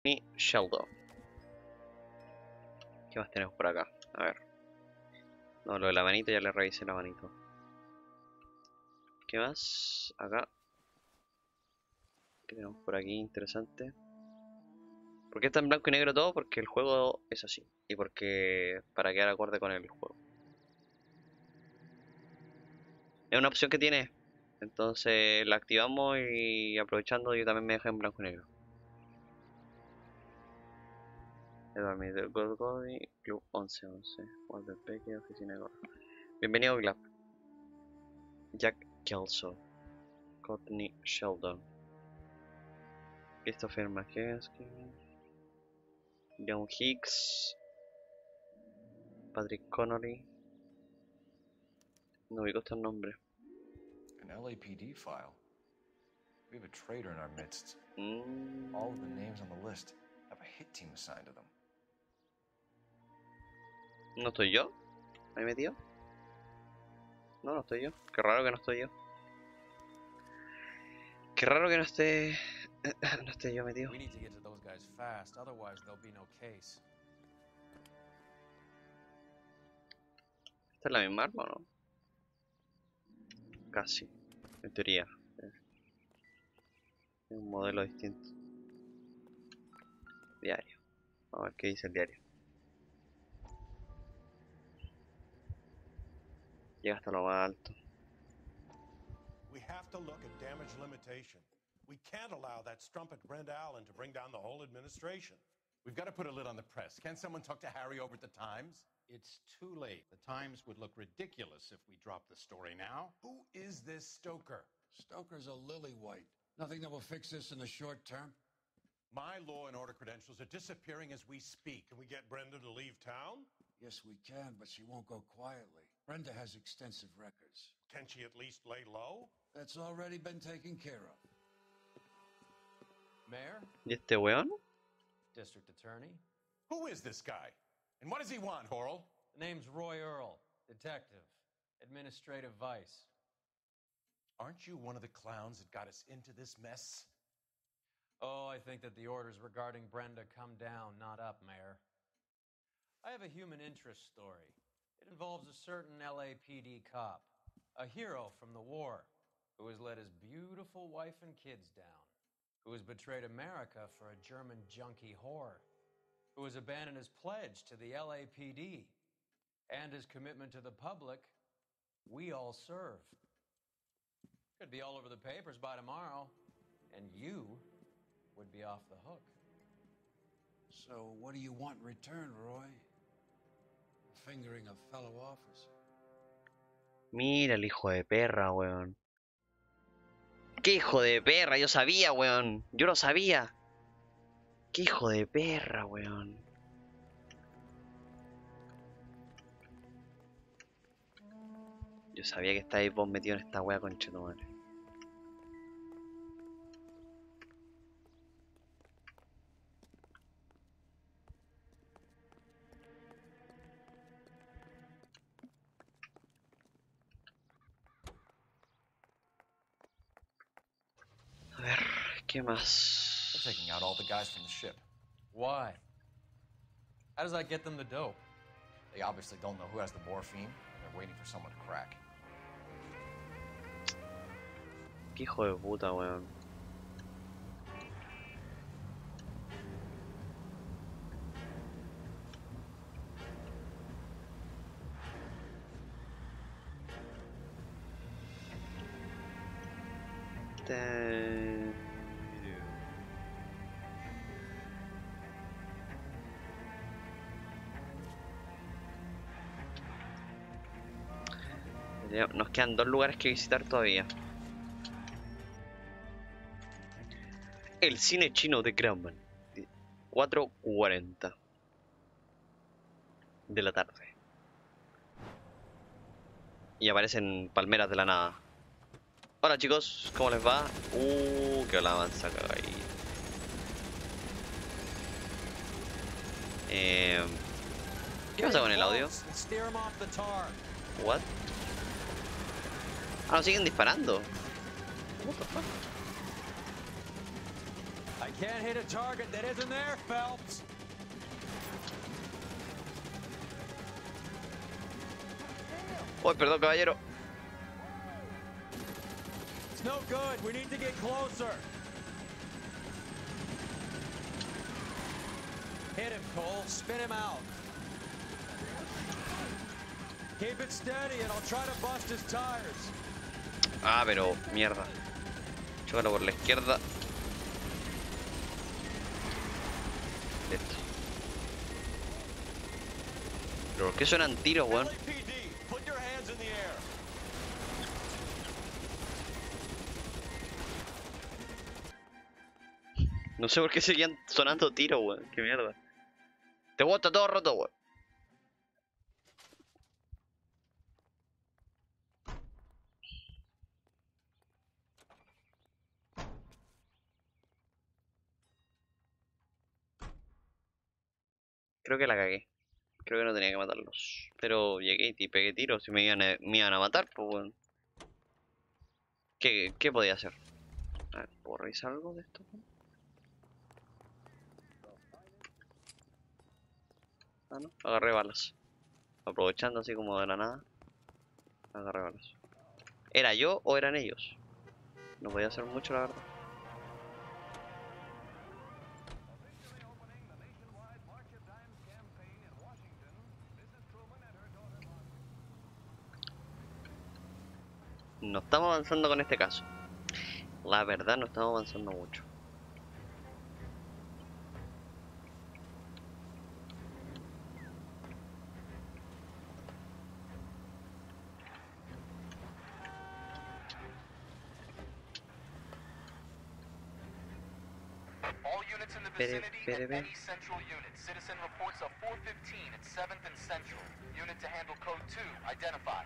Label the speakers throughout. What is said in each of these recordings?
Speaker 1: Y Sheldon. ¿Qué más tenemos por acá? A ver. No, lo de la manito ya le revisé la manito. ¿Qué más? Acá. ¿Qué tenemos por aquí? Interesante. ¿Por qué está en blanco y negro todo? Porque el juego es así. Y porque para quedar acorde con el juego. Es una opción que tiene. Entonces la activamos y aprovechando yo también me dejo en blanco y negro. Edward Goldgoody, Club 1111. Walter Peque, Oficina de Gorra. Bienvenido a Club. Jack Kelso. Courtney Sheldon. Christopher McKenzie. John Hicks. Patrick Connolly. No ubico estos nombres.
Speaker 2: An LAPD file. We have a traitor in our midst. All of the names on the list have a hit team assigned to them.
Speaker 1: ¿No estoy yo? ¿Ahí metido? No, no estoy yo. Qué raro que no estoy yo. Qué raro que no esté... no esté yo metido.
Speaker 3: We need to get to those guys fast, otherwise there'll be no case.
Speaker 1: ¿Esta es la misma arma o no? Casi. En teoría. Es un modelo distinto. Diario. Vamos a ver qué dice el diario. Llega hasta lo más alto.
Speaker 4: We have to look at damage limitation. We can't allow that strumpet Brenda Allen to bring down the whole administration.
Speaker 5: We've got to put a lid on the press. Can't someone talk to Harry over at the Times?
Speaker 6: It's too late. The Times would look ridiculous if we dropped the story now.
Speaker 5: Who is this Stoker?
Speaker 7: Stoker's a lily-white. Nothing that will fix this in the short term.
Speaker 5: My law and order credentials are disappearing as we speak.
Speaker 4: Can we get Brenda to leave town?
Speaker 7: Yes, we can, but she won't go quietly. Brenda has extensive records.
Speaker 4: Can she at least lay low?
Speaker 7: That's already been taken care of.
Speaker 3: Mayor?
Speaker 1: ¿Y este weón?
Speaker 3: District Attorney?
Speaker 5: Who is this guy? And what does he want, Horrell?
Speaker 3: The name's Roy Earl, detective, administrative vice.
Speaker 5: Aren't you one of the clowns that got us into this mess?
Speaker 3: Oh, I think that the orders regarding Brenda come down, not up, Mayor. I have a human interest story. It involves a certain LAPD cop, a hero from the war, who has let his beautiful wife and kids down, who has betrayed America for a German junkie whore, who has abandoned his pledge to the LAPD, and his commitment to the public we all serve. Could be all over the papers by tomorrow, and you would be off the hook.
Speaker 7: So what do you want in return, Roy? Fingering a fellow officer.
Speaker 1: Mira el hijo de perra, weón. ¿Qué hijo de perra? Yo sabía, weón. Yo lo sabía. ¿Qué hijo de perra, weón? Yo sabía que estabais vos metido en esta wea, conchetumadre. A ver, ¿qué más?
Speaker 2: They're taking out all the guys from the ship.
Speaker 3: Why? How does that get them the dope?
Speaker 2: They obviously don't know who has the morphine, and they're waiting for someone to crack.
Speaker 1: Qué hijo de puta, weón. Nos quedan 2 lugares que visitar todavía. El cine chino de Grauman. 4:40 de la tarde. Y aparecen palmeras de la nada. Hola chicos, ¿cómo les va? Qué alabanza caga ahí. ¿Qué pasa con el audio? What? Ah, no, siguen disparando. What the fuck?
Speaker 3: I can't hit a target that isn't there, Phelps.
Speaker 1: Oh, perdón, caballero.
Speaker 3: It's no good. We need to get closer. Hit him, Cole. Spin him out. Keep it steady and I'll try to bust his tires.
Speaker 1: Ah, pero mierda. Chócalo por la izquierda. Listo. ¿Pero por qué suenan tiros, weón?
Speaker 2: LAPD, put your hands in the air.
Speaker 1: No sé por qué seguían sonando tiros, weón. Qué mierda. Este weón está todo roto, weón. Creo que la cagué. Creo que no tenía que matarlos. Pero llegué y pegué tiros y me iban a matar, pues weón. ¿Qué podía hacer? A ver, ¿puedo revisar algo de esto? Ah, no. Agarré balas. Aprovechando así como de la nada. Agarré balas. ¿Era yo o eran ellos? No podía hacer mucho, la verdad. No estamos avanzando con este caso. La verdad, no estamos avanzando mucho.
Speaker 8: All units in the vicinity at any central unit. Citizen reports of 415 at 7th and Central. Unit to handle code 2. Identify.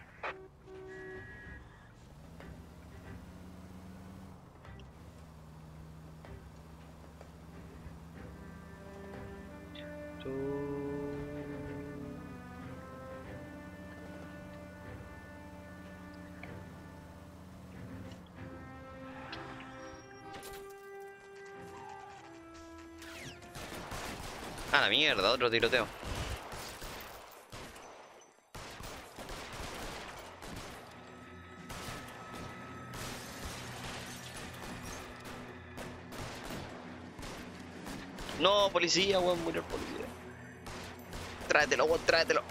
Speaker 1: Ah, la mierda, otro tiroteo. No, policía, weón, murió el policía. Tráetelo, weón, tráetelo.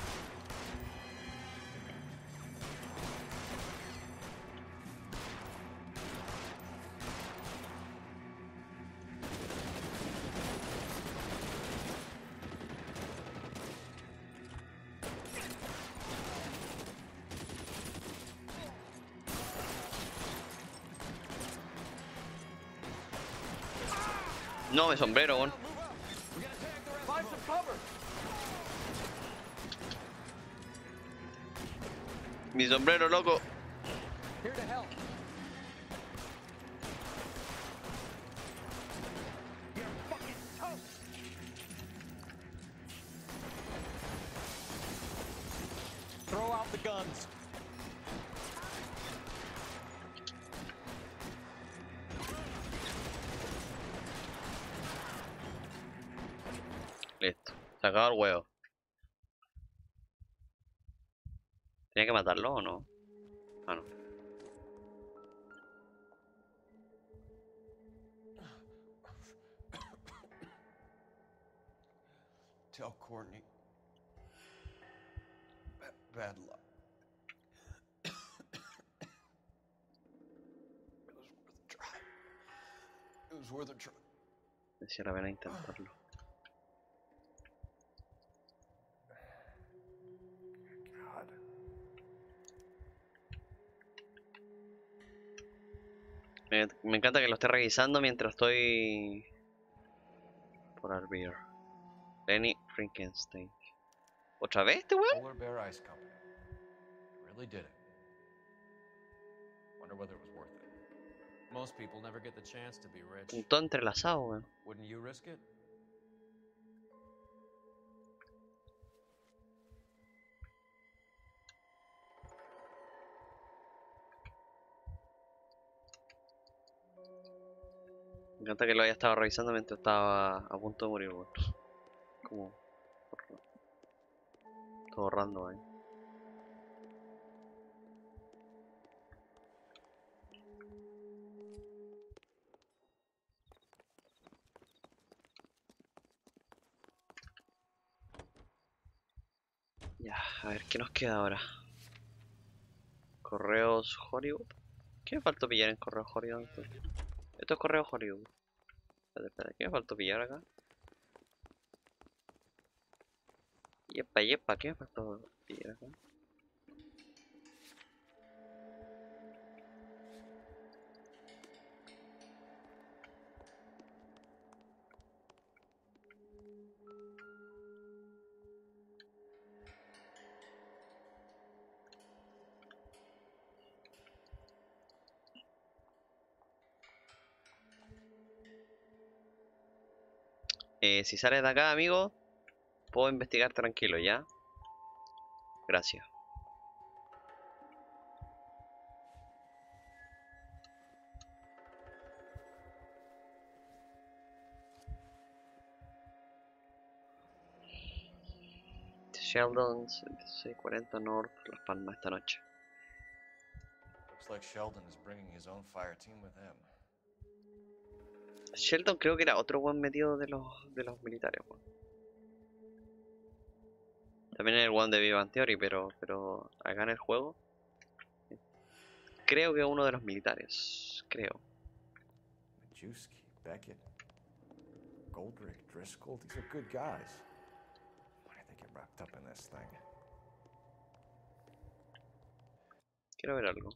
Speaker 1: No, mi sombrero, weón.
Speaker 3: Find some cover.
Speaker 1: Mi sombrero, loco.
Speaker 3: Here to help. You're fucking toast. Throw out the guns.
Speaker 1: Listo. Se acabó el huevo. ¿Tenía que matarlo o no? Ah, no.
Speaker 2: Tell Courtney. Bad luck. It was worth a try.
Speaker 1: Decía la pena intentarlo.
Speaker 2: God.
Speaker 1: Me encanta que lo esté revisando mientras estoy por Arbiter. Lenny Frankenstein. ¿Otra vez este weón?
Speaker 2: Polar Bear Ice Company. Really did it. Wonder whether it was worth it.
Speaker 3: Most people never get the chance to be rich.
Speaker 1: Un todo entrelazado, weón.
Speaker 3: Wouldn't you risk it?
Speaker 1: encanta que lo haya estado revisando mientras estaba a punto de morir, weón. Como todo random ahí. Ya, a ver qué nos queda ahora. Correos Hollywood. ¿Qué me faltó pillar en Correos Hollywood? Esto es Correos Hollywood. Espérate, ¿qué me faltó pillar acá? Yepa, ¿qué me faltó pillar acá? Si sales de acá, amigo, puedo investigar tranquilo, ¿ya? Gracias. Sheldon, 640 North, Las Palmas esta noche.
Speaker 2: Looks like Sheldon is bringing his own fire team with him.
Speaker 1: Sheldon creo que era otro buen metido de los militares, weón. También era el one de Big Bang Theory, pero acá en el juego creo que uno de los militares, creo.
Speaker 2: Majewski, Beckett, Goldrick, Driscoll, these are good guys. Why did they get wrapped up in this thing?
Speaker 1: Quiero ver algo.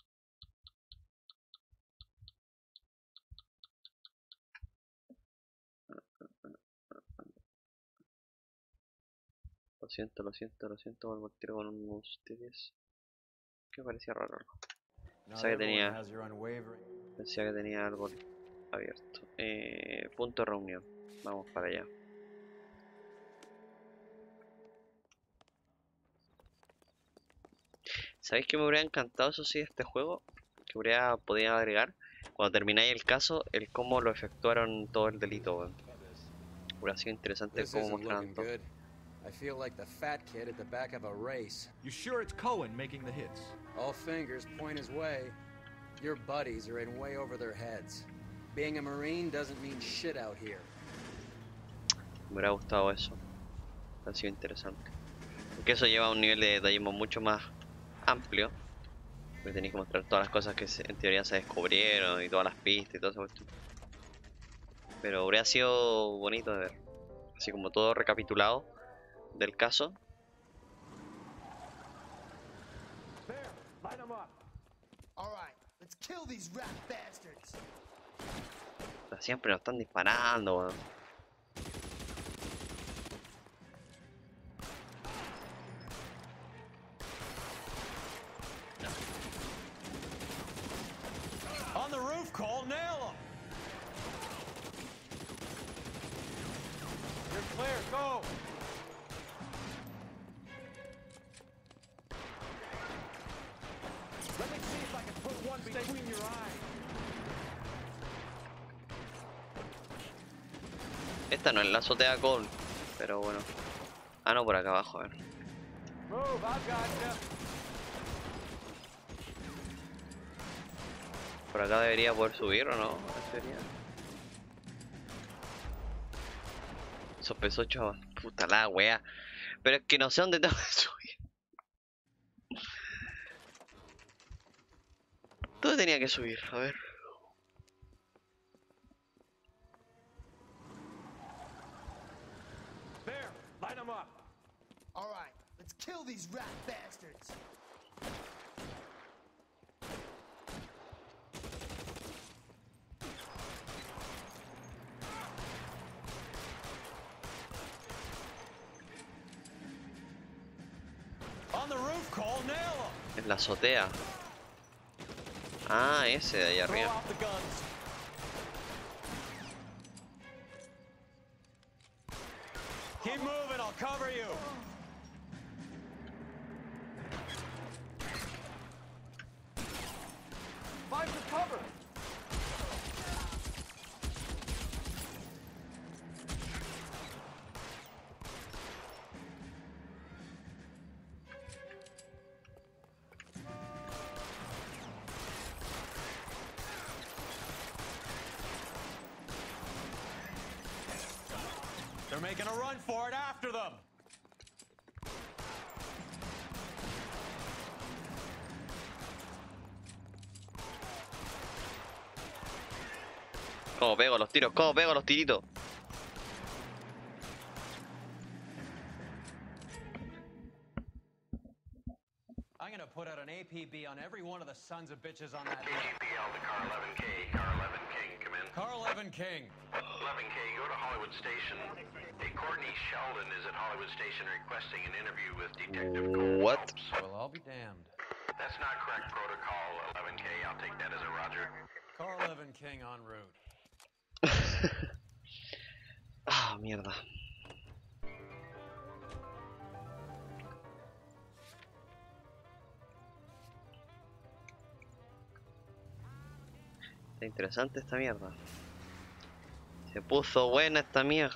Speaker 1: Lo siento, vuelvo al tiro con ustedes. Que parecía raro. Pensaba que tenía algo abierto. Punto de reunión. Vamos para allá. ¿Sabéis que me habría encantado, eso sí, de este juego? Que habría podido agregar, cuando termináis el caso, el cómo lo efectuaron todo el delito, weón. Hubiera sido interesante cómo mostraban todo.
Speaker 9: I feel like the fat kid at the back of a race.
Speaker 10: You sure it's Cohen making the hits?
Speaker 9: All fingers point his way. Your buddies are in way over their heads. Being a Marine doesn't mean shit out here.
Speaker 1: Me hubiera gustado eso. Ha sido interesante. Porque eso lleva a un nivel de detallismo mucho más amplio. Porque tenéis que mostrar todas las cosas que en teoría se descubrieron y todas las pistas y todo eso. Pero habría sido bonito de ver. Así como todo recapitulado del caso. Siempre nos están disparando, weón.
Speaker 10: On the roof, Cole, nail him. You're clear, go. Let me see if I can put one between your eyes.
Speaker 1: Esta no es la azotea Cole, pero bueno. Ah, no, por acá abajo, a ver.
Speaker 10: Move, I've got you.
Speaker 1: Por acá debería poder subir, ¿o no? Debería. Sospechoso, chaval. Puta la wea. Pero es que no sé dónde tengo que subir. ¿Dónde tenía que subir? A ver.
Speaker 10: There, light them up.
Speaker 11: All right, let's kill these rat bastards.
Speaker 10: On the roof, Cole, nail him.
Speaker 1: En la azotea. Ah, ese de ahí
Speaker 10: Throw
Speaker 1: arriba.
Speaker 10: out the guns. Keep moving, I'll cover you. Find the cover. They're making a run for it after them.
Speaker 1: ¿Cómo pego los tiros? ¿Cómo pego los tiritos?
Speaker 3: I'm gonna put out an APB on every one of the sons of bitches on that.
Speaker 12: APL to Car 11K. Car 11 King, come in.
Speaker 3: Car 11 King.
Speaker 12: 11K, go to Hollywood Station. Hey, Courtney Sheldon is at Hollywood Station requesting an interview with Detective Cole
Speaker 1: What?
Speaker 12: Phelps.
Speaker 3: Well, I'll be damned.
Speaker 12: That's not correct protocol, 11K. I'll take that as a roger.
Speaker 3: Car 11 King en route.
Speaker 1: Ah, mierda. Está interesante esta mierda. Se puso buena esta mierda.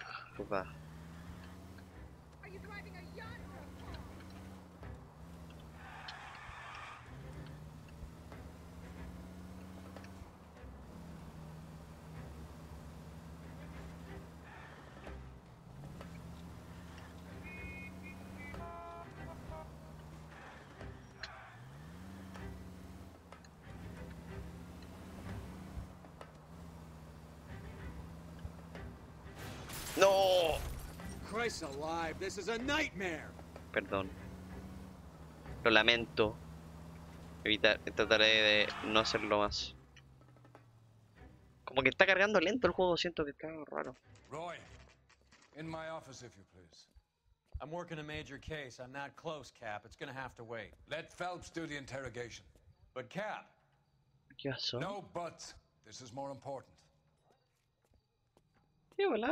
Speaker 1: No.
Speaker 9: Christ alive, this is a nightmare.
Speaker 1: Perdón. Lo lamento. Trataré de no hacerlo más. Como que está cargando lento el juego, siento que está raro.
Speaker 2: Roy, in my office if you please.
Speaker 3: I'm working a major case. I'm that close, Cap. It's gonna have to wait.
Speaker 2: Let Phelps do the interrogation.
Speaker 3: But Cap.
Speaker 1: ¿Qué pasó?
Speaker 2: No buts. This is more important.
Speaker 1: ¿Qué hola?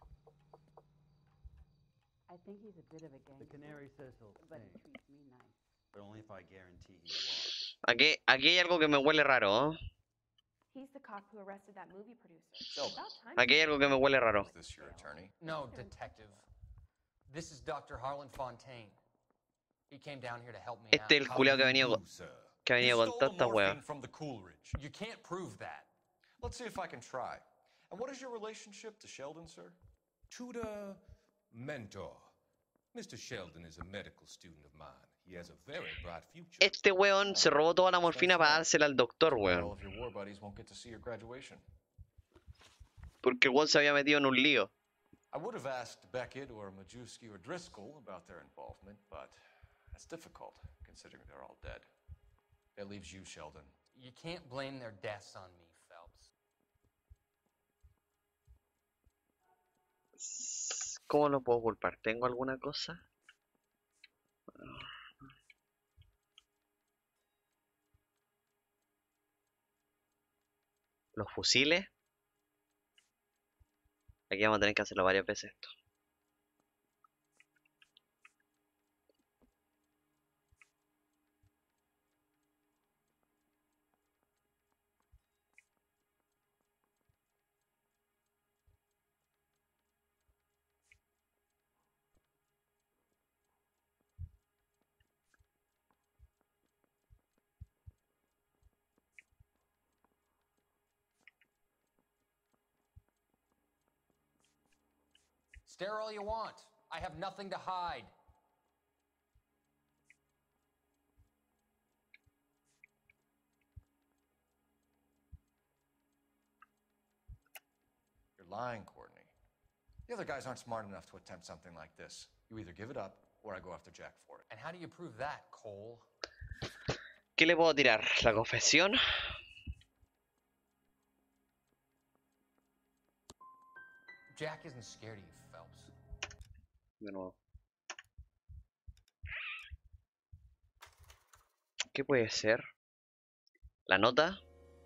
Speaker 13: I think he's a bit of a gangster.
Speaker 14: The canary says he'll
Speaker 13: but
Speaker 14: stay,
Speaker 13: he treats me nice.
Speaker 14: but only if I guarantee he will.
Speaker 1: Aquí hay algo que me huele raro, ¿eh?
Speaker 15: He's the cop who arrested that movie producer.
Speaker 2: Sheldon.
Speaker 1: Aquí hay algo que me huele raro.
Speaker 2: Is this your attorney?
Speaker 9: No, detective. This is Dr. Harlan Fontaine. He came down here to help me
Speaker 1: Este es el culiao que ha venido con tanta wea.
Speaker 2: From the Coolidge.
Speaker 9: You can't prove that.
Speaker 2: Let's see if I can try. And what is your relationship to Sheldon, sir?
Speaker 5: Tutor, mentor. Mr. Sheldon is a medical student of mine. He has a very bright future.
Speaker 1: Este weón se robó toda la morfina para dársela al doctor,
Speaker 2: All
Speaker 1: weón.
Speaker 2: of your war buddies won't get to see your graduation.
Speaker 1: Porque el weón se había metido en un lío.
Speaker 2: I would have asked Beckett or Majewski or Driscoll about their involvement, but that's difficult, considering they're all dead. That leaves you, Sheldon.
Speaker 9: You can't blame their deaths on me, Phelps.
Speaker 1: ¿Cómo lo puedo culpar? ¿Tengo alguna cosa? ¿Los fusiles? Aquí vamos a tener que hacerlo varias veces esto.
Speaker 9: Stare all you want. I have nothing to hide.
Speaker 2: You're lying, Courtney. The other guys aren't smart enough to attempt something like this. You either give it up, or I go after Jack for it.
Speaker 9: And how do you prove that, Cole?
Speaker 1: ¿Qué le puedo tirar? ¿La confesión?
Speaker 9: Jack isn't scared of you, Phelps.
Speaker 1: De nuevo. ¿Qué puede ser? ¿La nota?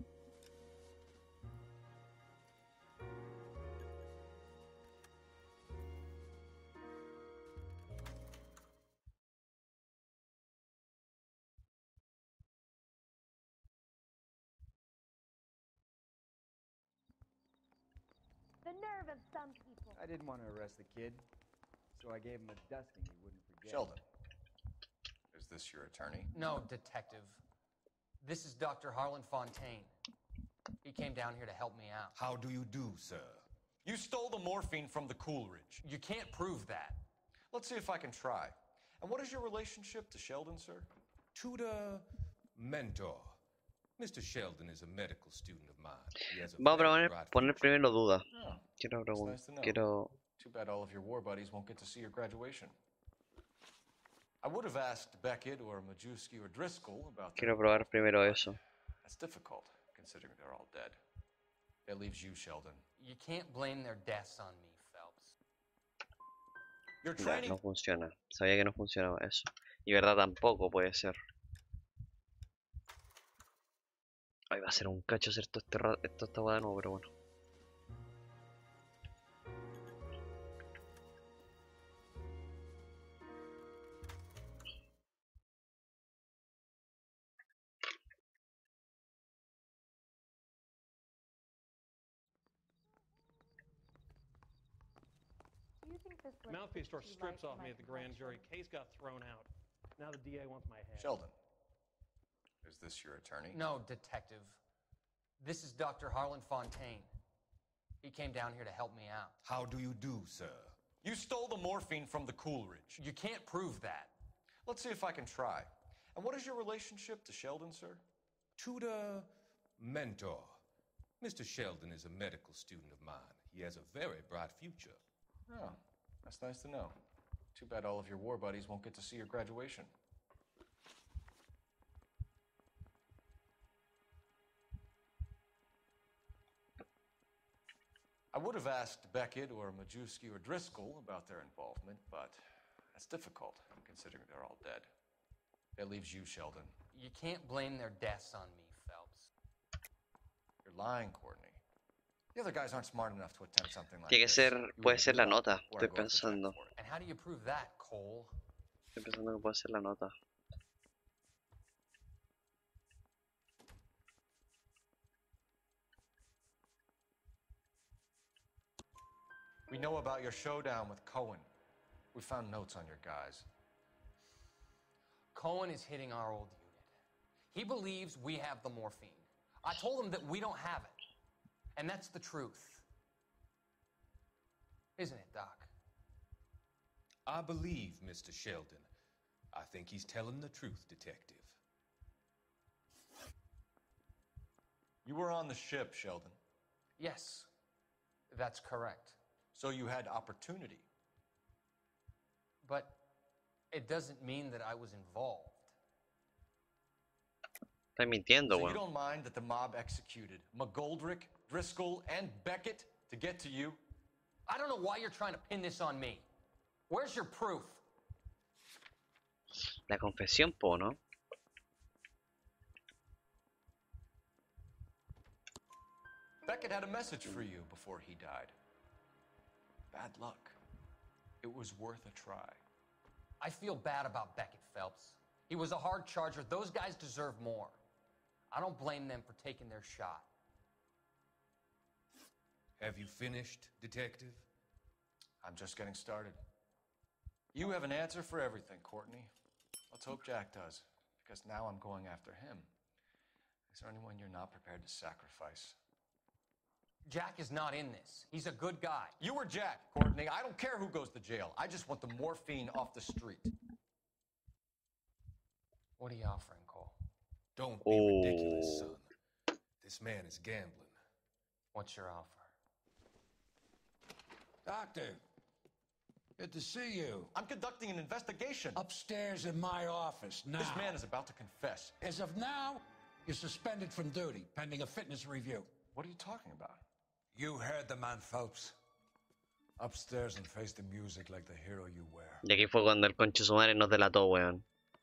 Speaker 15: The nerve of some people.
Speaker 14: I didn't want to arrest the kid, so I gave him a dusting he wouldn't forget.
Speaker 2: Sheldon, is this your attorney?
Speaker 9: No, detective. This is Dr. Harlan Fontaine. He came down here to help me out.
Speaker 5: How do you do, sir?
Speaker 2: You stole the morphine from the Coolidge.
Speaker 3: You can't prove that.
Speaker 2: Let's see if I can try. And what is your relationship to Sheldon, sir?
Speaker 5: Tutor, mentor. Mr. Sheldon is a medical student of mine. He has a
Speaker 1: Vamos
Speaker 5: very
Speaker 1: a
Speaker 5: bright
Speaker 1: poner primero duda.
Speaker 2: Oh,
Speaker 1: Quiero
Speaker 2: that's nice to know.
Speaker 1: quiero
Speaker 2: Too bad all of your war buddies won't get to see your graduation. I would have asked Beckett or Majewski or Driscoll about their
Speaker 1: quiero probar primero eso.
Speaker 2: That's difficult, considering they're all dead. That leaves you, Sheldon.
Speaker 9: You can't blame their deaths on me, Phelps.
Speaker 2: Your
Speaker 1: Nah,
Speaker 2: training.
Speaker 1: no funciona. Sabía que no funcionaba eso. Y verdad tampoco puede ser. Ay, va a ser un cacho hacer todo esto esta hueá de nuevo, pero bueno.
Speaker 15: Do you think this list
Speaker 16: Mouthpiece store
Speaker 15: you
Speaker 16: strips
Speaker 15: like
Speaker 16: off me
Speaker 15: my
Speaker 16: at the grand jury.
Speaker 15: collection?
Speaker 16: Case got thrown out. Now the DA wants my head.
Speaker 2: Sheldon. Is this your attorney?
Speaker 9: No, detective. This is Dr. Harlan Fontaine. He came down here to help me out.
Speaker 5: How do you do, sir?
Speaker 2: You stole the morphine from the Coolidge.
Speaker 9: You can't prove that.
Speaker 2: Let's see if I can try. And what is your relationship to Sheldon, sir?
Speaker 5: Tutor, mentor. Mr. Sheldon is a medical student of mine. He has a very bright future.
Speaker 2: Oh, that's nice to know. Too bad all of your war buddies won't get to see your graduation. I would have asked Beckett or Majewski or Driscoll about their involvement, but that's difficult, considering they're all dead. That leaves you, Sheldon.
Speaker 9: You can't blame their deaths on me, Phelps.
Speaker 2: You're lying, Courtney. The other guys aren't smart enough to attempt something like
Speaker 1: Tiene que
Speaker 2: this.
Speaker 1: ser,
Speaker 2: You
Speaker 1: puede
Speaker 2: would
Speaker 1: ser la
Speaker 2: give up
Speaker 1: nota.
Speaker 2: or
Speaker 1: Estoy
Speaker 2: go off the track
Speaker 1: pensando.
Speaker 2: for it.
Speaker 9: And how do you prove that, Cole?
Speaker 1: Estoy pensando que puede ser la nota.
Speaker 2: We know about your showdown with Cohen. We found notes on your guys.
Speaker 9: Cohen is hitting our old unit. He believes we have the morphine. I told him that we don't have it. And that's the truth. Isn't it, Doc?
Speaker 5: I believe Mr. Sheldon. I think he's telling the truth, Detective.
Speaker 2: You were on the ship, Sheldon.
Speaker 9: Yes, that's correct.
Speaker 2: So you had opportunity.
Speaker 9: But it doesn't mean that I was involved.
Speaker 1: Está mintiendo,
Speaker 2: So you
Speaker 1: weón.
Speaker 2: don't mind that the mob executed McGoldrick, Driscoll, and Beckett to get to you?
Speaker 9: I don't know why you're trying to pin this on me. Where's your proof?
Speaker 1: La confesión, po, ¿no?
Speaker 2: Beckett had a message for you before he died. Bad luck. It was worth a try.
Speaker 9: I feel bad about Beckett, Phelps. He was a hard charger. Those guys deserve more. I don't blame them for taking their shot.
Speaker 5: Have you finished, Detective?
Speaker 2: I'm just getting started. You have an answer for everything, Courtney. Let's hope Jack does, because now I'm going after him. Is there anyone you're not prepared to sacrifice?
Speaker 9: Jack is not in this. He's a good guy.
Speaker 2: You or Jack, Courtney. I don't care who goes to jail. I just want the morphine off the street.
Speaker 9: What are you offering, Cole?
Speaker 5: Don't be ridiculous, son. This man is gambling.
Speaker 9: What's your offer?
Speaker 7: Doctor, good to see you.
Speaker 2: I'm conducting an investigation.
Speaker 7: Upstairs in my office now.
Speaker 2: This man is about to confess.
Speaker 7: As of now, you're suspended from duty, pending a fitness review.
Speaker 2: What are you talking about?
Speaker 7: You heard the man, Phelps. Upstairs and face the music like the hero you were.
Speaker 1: Y aquí fue cuando el conche su madre nos delató, weón.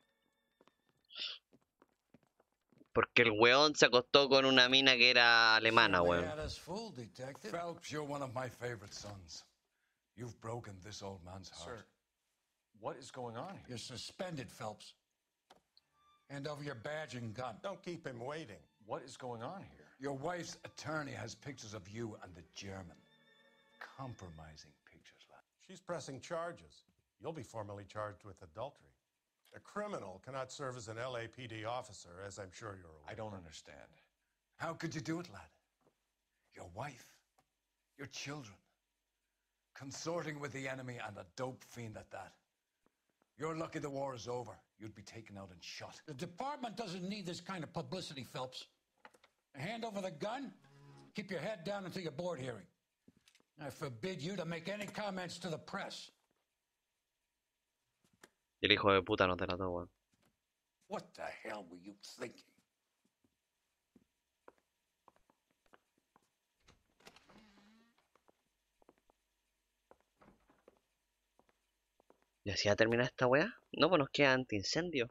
Speaker 1: Porque el weón se acostó con una mina que era alemana,
Speaker 7: Certainly
Speaker 1: weón.
Speaker 7: had us fooled, Detective. Phelps, you're one of my favorite sons. You've broken this old man's heart.
Speaker 2: Sir, what is going on here?
Speaker 7: You're suspended, Phelps. Hand over your badge and gun.
Speaker 4: Don't keep him waiting.
Speaker 2: What is going on here?
Speaker 7: Your wife's attorney has pictures of you and the German. Compromising pictures, lad.
Speaker 4: She's pressing charges. You'll be formally charged with adultery. A criminal cannot serve as an LAPD officer, as I'm sure you're aware.
Speaker 2: I don't understand.
Speaker 7: How could you do it, lad? Your wife, your children. Consorting with the enemy and a dope fiend at that. You're lucky the war is over. You'd be taken out and shot.
Speaker 17: The department doesn't need this kind of publicity, Phelps. Hand over the gun, keep your head down until your board hearing. I forbid you to make any comments to the press.
Speaker 1: Y el hijo de puta no te la weón.
Speaker 17: What the hell were you thinking?
Speaker 1: ¿Y así va a terminar esta weá? No, pues nos queda antiincendio.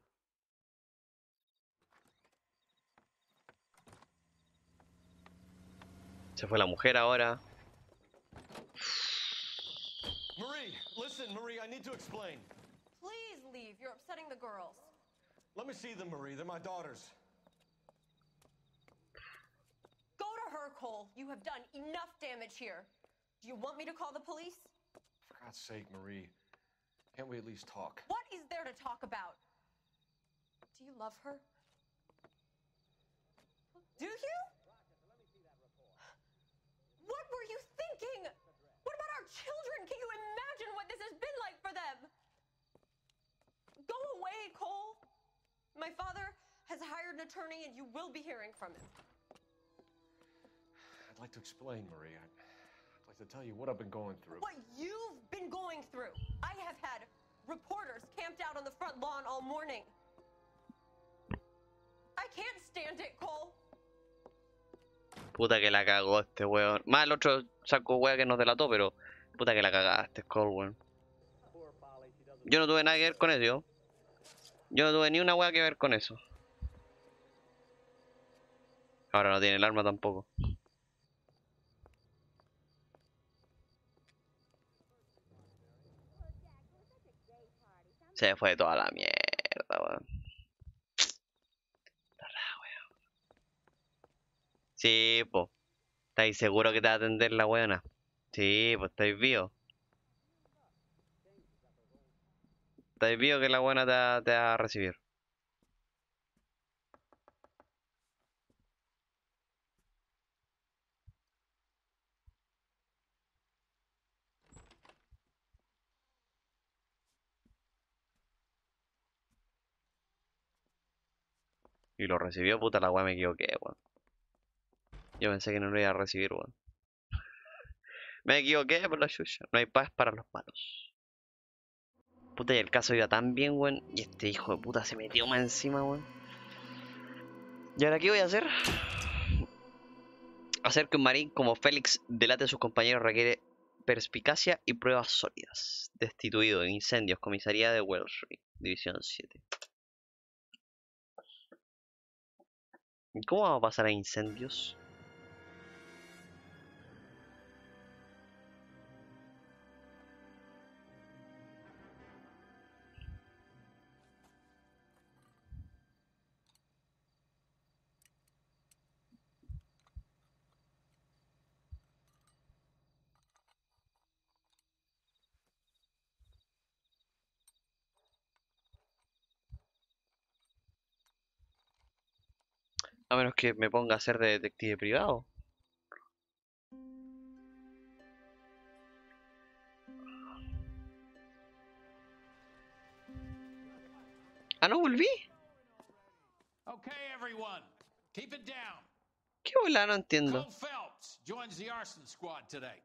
Speaker 1: Se fue la mujer ahora.
Speaker 2: Marie, listen, Marie, I need to explain.
Speaker 18: Please leave. You're upsetting the girls.
Speaker 2: Let me see them, Marie. They're my daughters.
Speaker 18: Go to her, Cole. You have done enough damage here. Do you want me to call the police?
Speaker 2: For God's sake, Marie. Can't we at least talk?
Speaker 18: What is there to talk about? Do you love her? Do you? What were you thinking? What about our children? Can you imagine what this has been like for them? Go away, Cole. My father has hired an attorney and you will be hearing from him.
Speaker 2: I'd like to explain, Marie. I'd like to tell you what I've been going through.
Speaker 18: What you've been going through. I have had reporters camped out on the front lawn all morning. I can't stand it, Cole.
Speaker 1: Puta que la cagó este weón. Más el otro saco weá que nos delató, pero puta que la cagaste, Cole, weón. Yo no tuve nada que ver con eso. Yo no tuve ni una weá que ver con eso. Ahora no tiene el arma tampoco. Se fue toda la mierda, weón. Sí, po. ¿Estáis seguros que te va a atender la weona? Sí, pues estáis vivos. Estáis vivos que la weona te va a recibir. Y lo recibió, puta la weá, me equivoqué, weón. Yo pensé que no lo iba a recibir, weón. Me equivoqué por la chucha. No hay paz para los malos. Puta, y el caso iba tan bien, weón. Y este hijo de puta se metió más encima, weón. ¿Y ahora qué voy a hacer? Hacer que un marín como Félix delate a sus compañeros requiere perspicacia y pruebas sólidas. Destituido en incendios, comisaría de Wellesley, División 7. ¿Y cómo vamos a pasar a incendios? A menos que me ponga a ser de detective privado. Ah, no volví.
Speaker 6: Okay, everyone, keep it down.
Speaker 1: ¿Qué bola? No entiendo.
Speaker 6: Cole Phelps joins the arson squad today.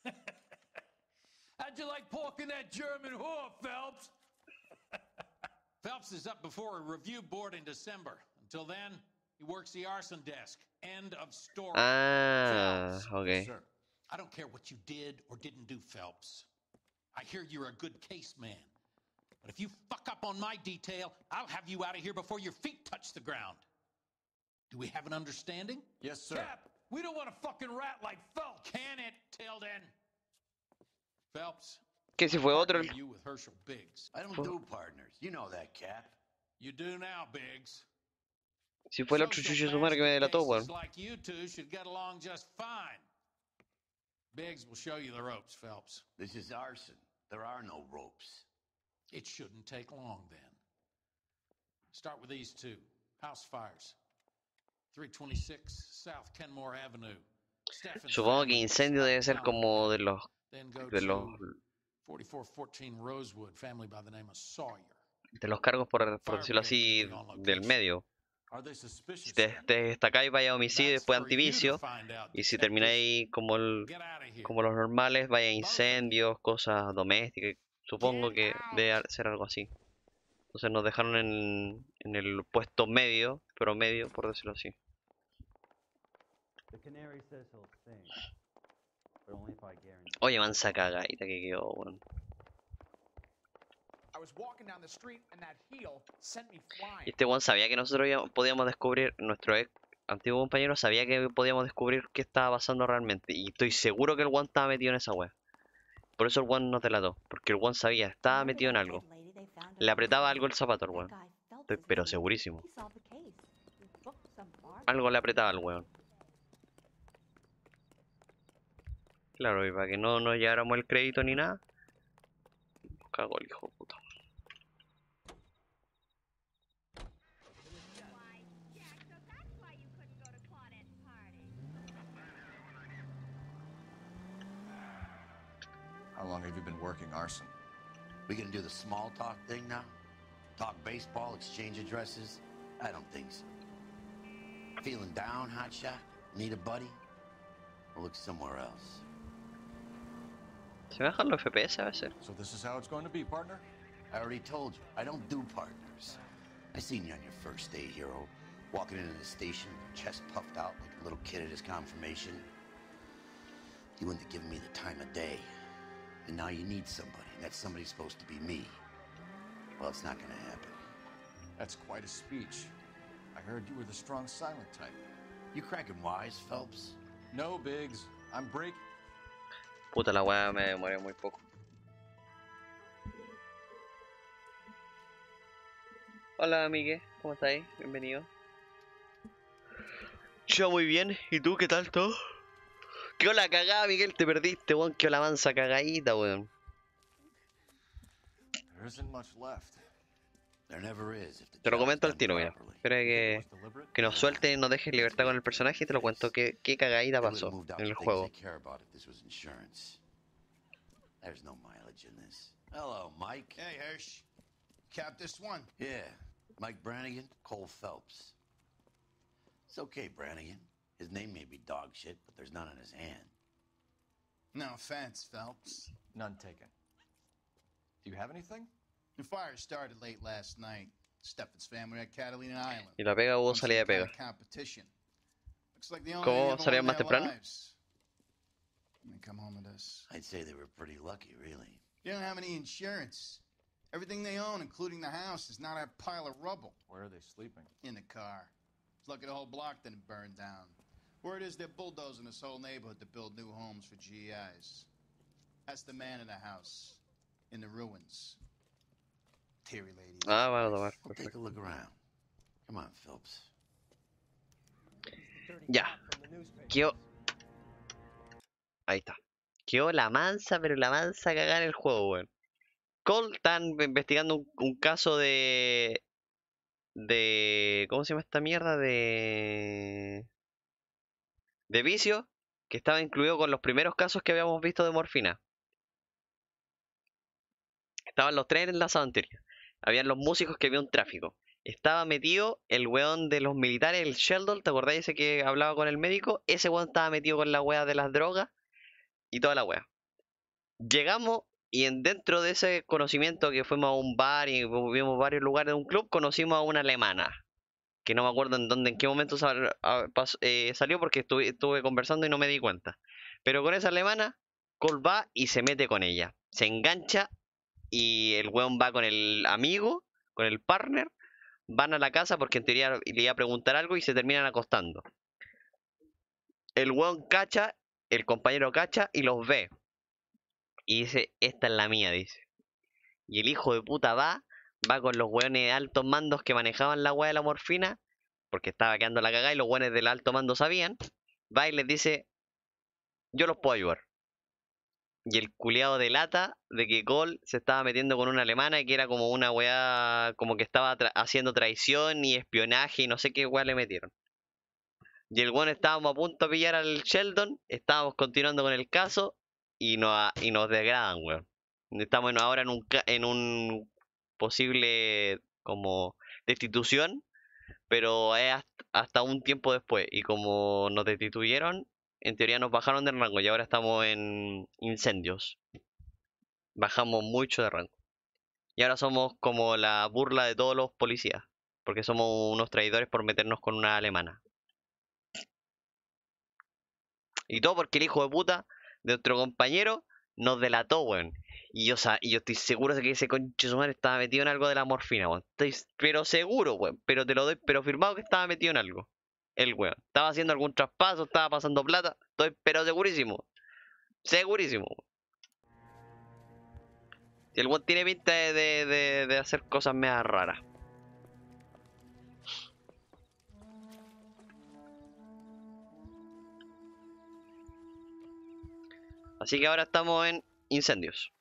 Speaker 6: How'd you like pork in that German whore, Phelps? Phelps is up before a review board in December. Until then, he works the arson desk. End of story.
Speaker 1: Ah,
Speaker 6: Phelps.
Speaker 1: okay.
Speaker 6: Sir, I don't care what you did or didn't do, Phelps. I hear you're a good case man. But if you fuck up on my detail, I'll have you out of here before your feet touch the ground. Do we have an understanding?
Speaker 2: Yes, sir.
Speaker 6: Cap, we don't want a fucking rat like Phelps. Can it, Tilden? Phelps.
Speaker 1: ¿Qué si fue otro?
Speaker 6: You with Herschel Biggs.
Speaker 19: I don't do partners. You know that, Cap.
Speaker 6: You do now, Biggs.
Speaker 1: Si fue el otro chucho sumar que me delató, weón.
Speaker 6: Like you two should get along just fine. Biggs will show you the ropes, Phelps.
Speaker 19: This is arson. There are no ropes.
Speaker 6: It shouldn't take long then. Start with these two. House fires. 326 South Kenmore Avenue.
Speaker 1: Supongo que incendio debe ser como de los
Speaker 6: Then go
Speaker 1: de los,
Speaker 6: to 4414 Rosewood, family by the name of Sawyer.
Speaker 1: de los cargos, por decirlo así, del medio.
Speaker 6: Are they suspicious?
Speaker 1: Si te destacáis, vaya a homicidio y después antivicio. Y si termináis como los normales, vaya a incendios, cosas domésticas. Supongo que debe ser algo así. Entonces nos dejaron en el puesto medio, pero medio, por decirlo así. Oye, mansa cagadita que quedó, weón. Y este weón sabía que nosotros podíamos descubrir, nuestro ex antiguo compañero sabía que podíamos descubrir qué estaba pasando realmente. Y estoy seguro que el weón estaba metido en esa wea. Por eso el weón nos delató. Porque el weón sabía, estaba metido en algo. Le apretaba algo el zapato al weón. Estoy pero segurísimo. Algo le apretaba al weón. Claro, y para que no nos lleváramos el crédito ni nada. Nos cagó el hijo de puta.
Speaker 2: How long have you been working arson?
Speaker 19: We gonna do the small talk thing now? Talk baseball, exchange addresses? I don't think so. Feeling down, hotshot? Need a buddy? Or look somewhere else?
Speaker 1: Se me bajan los FPS a veces.
Speaker 2: So this is how it's going to be, partner?
Speaker 19: I already told you, I don't do partners. I seen you on your first day, hero. Walking into the station, chest puffed out like a little kid at his confirmation. You wouldn't have given me the time of day. And now you need somebody, and that somebody's supposed to be me. Well, it's not gonna happen.
Speaker 2: That's quite a speech. I heard you were the strong silent type.
Speaker 19: You cracking wise, Phelps?
Speaker 2: No, Biggs. I'm breaking.
Speaker 1: Puta, la weá me demoré muy poco. Hola, amigue, ¿cómo estáis? Bienvenido. Yo muy bien, ¿y tú qué tal todo? Qué la cagada, Miguel, te perdiste, weón, qué la mansa cagadita, weón.
Speaker 2: There isn't much left.
Speaker 19: There never is.
Speaker 1: Te lo comento al tiro, mira. Espera que nos suelten y nos dejen libertad con el personaje y te lo cuento qué cagadita pasó en el juego.
Speaker 19: There's no mileage in this. Hello, Mike.
Speaker 6: Hey, Hirsch. Cap this one.
Speaker 19: Yeah. Mike Brannigan, Cole Phelps. It's okay, Brannigan. His name may be dog shit, but there's none on his hand.
Speaker 6: No offense, Phelps.
Speaker 2: None taken. Do you have anything?
Speaker 6: The fire started late last night. Stefan's family at Catalina Island.
Speaker 1: Y la pega hubo salida de pega. ¿Cómo salían más temprano?
Speaker 6: Come home with us.
Speaker 19: I'd say they were pretty lucky, really.
Speaker 6: You don't have any insurance. Everything they own, including the house, is not a pile of rubble.
Speaker 2: Where are they sleeping?
Speaker 6: In the car. It's lucky the whole block didn't burn down. Word is they're bulldozing this whole neighborhood to build new homes for GIs. That's the man in the house. In the ruins. Teary ladies.
Speaker 1: Ah, vale, a tomar.
Speaker 19: We'll take a look around. Come on, Phelps.
Speaker 1: Ya. Quedó. Ahí está. Quedó la mansa, pero la mansa cagada en el juego, weón. Cole están investigando un caso de... ¿Cómo se llama esta mierda? De vicio, que estaba incluido con los primeros casos que habíamos visto de morfina. Estaban los tres enlazados anteriores. Habían los músicos que había un tráfico. Estaba metido el weón de los militares, el Sheldon, ¿te acordáis ese que hablaba con el médico? Ese weón estaba metido con la wea de las drogas y toda la wea. Llegamos y dentro de ese conocimiento que fuimos a un bar y vimos varios lugares de un club, conocimos a una alemana. Que no me acuerdo en qué momento salió porque estuve conversando y no me di cuenta. Pero con esa alemana, Cole va y se mete con ella. Se engancha y el weón va con el amigo, con el partner. Van a la casa porque en teoría le iba a preguntar algo y se terminan acostando. El weón cacha, el compañero cacha y los ve. Y dice, esta es la mía, dice. Y el hijo de puta va con los weones de altos mandos que manejaban la weá de la morfina, porque estaba quedando la cagada y los weones del alto mando sabían. Va y les dice, yo los puedo ayudar. Y el culiado delata de que Cole se estaba metiendo con una alemana y que era como una weá, como que estaba haciendo traición y espionaje y no sé qué weá le metieron. Y el weón estábamos a punto de pillar al Sheldon, estábamos continuando con el caso y nos degradan, weón. Estamos ahora en un posible como destitución, pero es hasta un tiempo después. Y como nos destituyeron, en teoría nos bajaron de rango y ahora estamos en incendios. Bajamos mucho de rango. Y ahora somos como la burla de todos los policías, porque somos unos traidores por meternos con una alemana. Y todo porque el hijo de puta de nuestro compañero nos delató, weón. Y yo estoy seguro de que ese conche su madre estaba metido en algo de la morfina, weón. Estoy pero seguro, weón. Pero te lo doy, pero firmado que estaba metido en algo. El weón. Estaba haciendo algún traspaso, estaba pasando plata. Estoy pero segurísimo. Segurísimo. Y el weón tiene pinta de hacer cosas medio raras. Así que ahora estamos en incendios.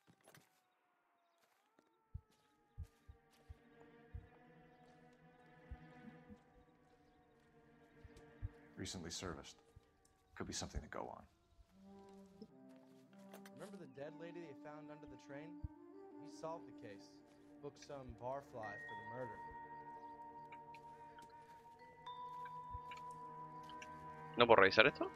Speaker 2: Recently serviced. Could be something to go on.
Speaker 14: Remember the dead lady they found under the train? He solved the case. Booked some barfly for the murder.
Speaker 1: ¿No puedo revisar esto?